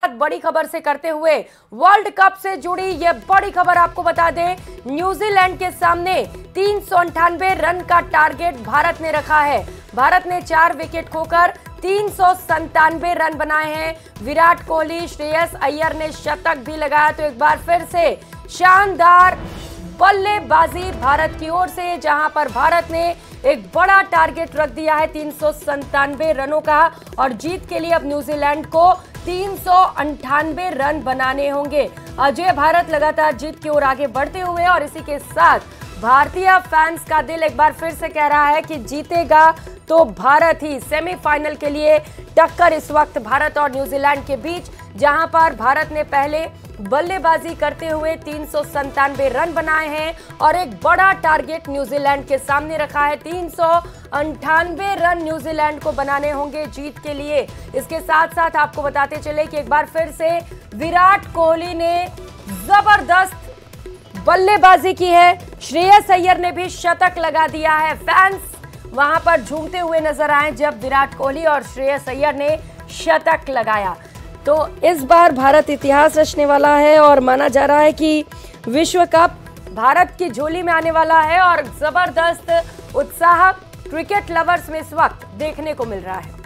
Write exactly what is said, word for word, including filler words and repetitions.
बड़ी खबर से करते हुए वर्ल्ड कप से जुड़ी यह बड़ी खबर आपको बता दें, न्यूजीलैंड के सामने तीन सौ अंठानवे रन का टारगेट भारत ने रखा है। भारत ने चार विकेट खोकर तीन सौ संतानवे रन बनाए हैं। विराट कोहली, श्रेयस अय्यर ने शतक भी लगाया। तो एक बार फिर से शानदार बल्लेबाजी भारत की ओर से, जहां पर भारत ने एक बड़ा टारगेट रख दिया है तीन सौ संतानवे रनों का, और जीत के लिए अब न्यूजीलैंड को तीन सौ अंठानवे रन बनाने होंगे। अजय भारत लगातार जीत की ओर आगे बढ़ते हुए, और इसी के साथ भारतीय फैंस का दिल एक बार फिर से कह रहा है कि जीतेगा तो भारत ही। सेमीफाइनल के लिए टक्कर इस वक्त भारत और न्यूजीलैंड के बीच, जहां पर भारत ने पहले बल्लेबाजी करते हुए तीन सौ संतानवे रन बनाए हैं और एक बड़ा टारगेट न्यूजीलैंड के सामने रखा है। तीन सौ अंठानवे रन न्यूजीलैंड को बनाने होंगे जीत के लिए। इसके साथ साथ आपको बताते चले कि एक बार फिर से विराट कोहली ने जबरदस्त बल्लेबाजी की है। श्रेयस अय्यर ने भी शतक लगा दिया है। फैंस वहां पर झूमते हुए नजर आए जब विराट कोहली और श्रेयस अय्यर ने शतक लगाया। तो इस बार भारत इतिहास रचने वाला है और माना जा रहा है कि विश्व कप भारत की झोली में आने वाला है, और जबरदस्त उत्साह क्रिकेट लवर्स में इस वक्त देखने को मिल रहा है।